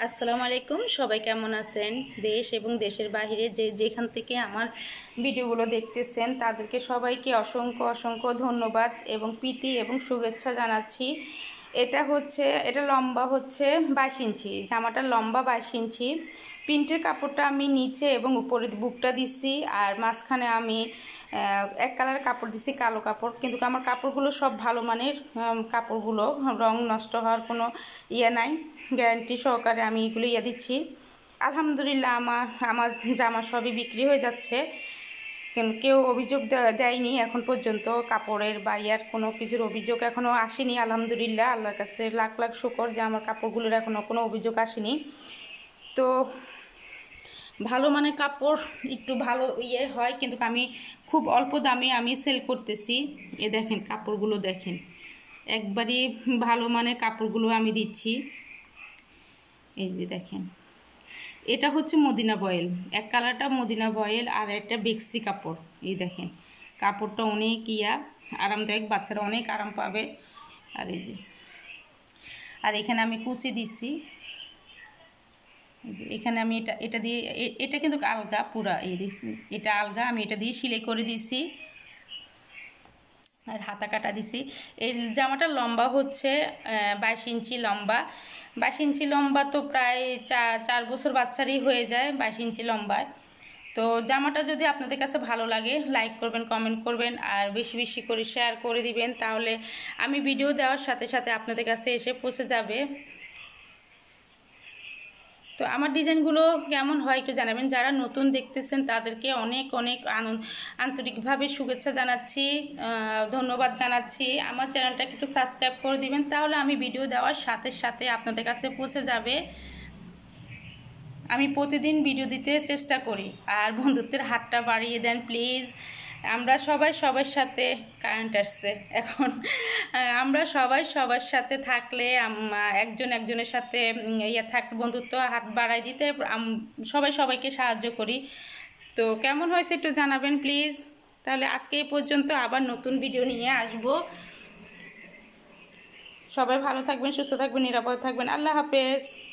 আসসালামু আলাইকুম। সবাই কেমন আছেন? দেশ এবং দেশের বাইরে যেখান থেকে আমার ভিডিওগুলো দেখতেছেন তাদেরকে সবাইকে অসংখ্য অসংখ্য ধন্যবাদ এবং প্রীতি এবং শুভেচ্ছা জানাচ্ছি। এটা লম্বা হচ্ছে 22 ইঞ্চি, জামাটার লম্বা 22 ইঞ্চি। প্রিন্টের কাপড়টা আমি নিচে এবং উপরে বুকটা দিচ্ছি, আর মাঝখানে আমি এক কালার কাপড় দিছি, কালো কাপড়। কিন্তু আমার কাপড়গুলো সব ভালো মানের কাপড়গুলো, রং নষ্ট হওয়ার কোনো নাই, গ্যারান্টি সহকারে আমি এগুলো দিচ্ছি। আলহামদুলিল্লাহ আমার জামা সবই বিক্রি হয়ে যাচ্ছে। কেউ অভিযোগ দেয়নি এখন পর্যন্ত, কাপড়ের বা কোনো কিছুর অভিযোগ এখনও আসেনি। আলহামদুলিল্লাহ, আল্লাহর কাছে লাখ লাখ শুকর যে আমার কাপড়গুলোর এখনও কোনো অভিযোগ আসেনি। তো ভালো মানের কাপড় একটু ভালো হয়, কিন্তু আমি খুব অল্প দামে আমি সেল করতেছি। দেখেন কাপড়গুলো, দেখেন একবারই ভালো মানের কাপড়গুলো আমি দিচ্ছি। এই যে দেখেন, এটা হচ্ছে মদিনা বয়েল, এক কালারটা মদিনা বয়েল আর একটা বেক্সি কাপড়। এই দেখেন কাপড়টা অনেক আরামদায়ক, বাচ্চারা অনেক আরাম পাবে। আর এই যে, আর এখানে আমি কুচি দিচ্ছি। এই যে এখানে আমি এটা দিয়ে, এটা কিন্তু আলগা পুরা, এই দিচ্ছি এটা আলগা, আমি এটা দিয়ে সেলাই করে দিছি আর হাতা কাটা দিছি। এই জামাটার লম্বা হচ্ছে 22 ইঞ্চি লম্বা। 22 ইঞ্চি লম্বা তো প্রায় 4 বছর বাচ্চারই হয়ে যায় 22 ইঞ্চি লম্বায়। তো জামাটা যদি আপনাদের কাছে ভালো লাগে, লাইক করবেন, কমেন্ট করবেন, আর বেশি বেশি করে শেয়ার করে দিবেন, তাহলে আমি ভিডিও দেওয়ার সাথে সাথে আপনাদের কাছে এসে পৌঁছে যাবে। তো আমার ডিজাইনগুলো কেমন হয় একটু জানাবেন। যারা নতুন দেখতেছেন তাদেরকে অনেক অনেক আন্তরিকভাবে শুভেচ্ছা জানাচ্ছি, ধন্যবাদ জানাচ্ছি। আমার চ্যানেলটাকে একটু সাবস্ক্রাইব করে দিবেন, তাহলে আমি ভিডিও দেওয়ার সাথে সাথে আপনাদের কাছে পৌঁছে যাবে। আমি প্রতিদিন ভিডিও দিতে চেষ্টা করি, আর বন্ধুত্বের হাতটা বাড়িয়ে দেন প্লিজ। আমরা সবার সাথে, কারেন্ট আসছে এখন, আমরা সবার সাথে থাকলে একজন একজনের সাথে বন্ধুত্ব হাত বাড়াই দিতে সবাইকে সাহায্য করি। তো কেমন হয়েছে একটু জানাবেন প্লিজ। তাহলে আজকে এই পর্যন্ত, আবার নতুন ভিডিও নিয়ে আসব। সবাই ভালো থাকবেন, সুস্থ থাকবেন, নিরাপদ থাকবেন। আল্লাহ হাফেজ।